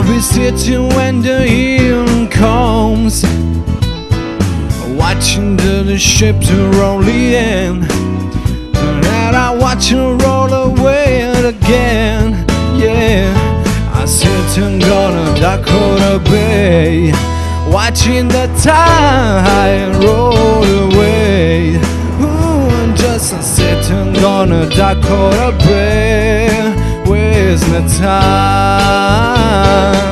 be sitting when the evening comes, watching the ships rolling in, and I watch her roll away again. Yeah, I sit and gonna Dakota Bay, watching the tide roll away. Ooh, just a sitting gonna Dakota Bay, where's the time?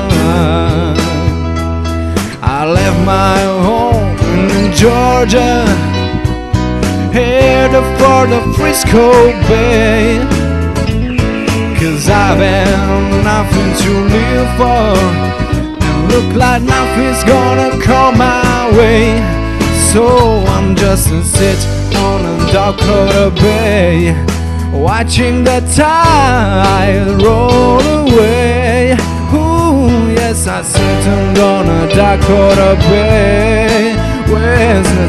I left my home in Georgia, headed for the Frisco Bay, 'cause I've had nothing to live for, and look like nothing's gonna come my way. So I'm just a sit on a Dakota Bay, watching the tide roll away. Ooh, yes, I sit on a Dakota Bay, where's the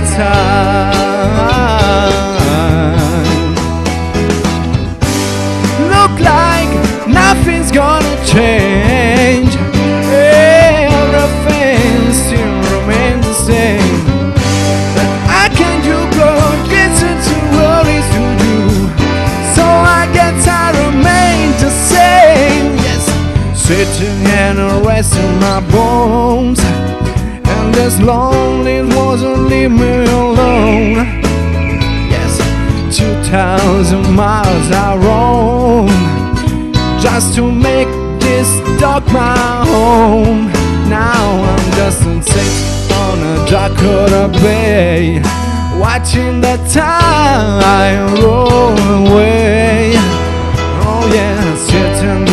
time? Look like nothing's gonna change, everything still remains the same. But I can't do good, it's too early to do, so I guess I remain the same. Yes, sitting and resting my bones, and as long it wasn't leave me alone. Yes, 2,000 miles I roam, just to make this dock my home. Now I'm just sitting on a Dakota Bay, watching the tide roll away. Oh yeah, sitting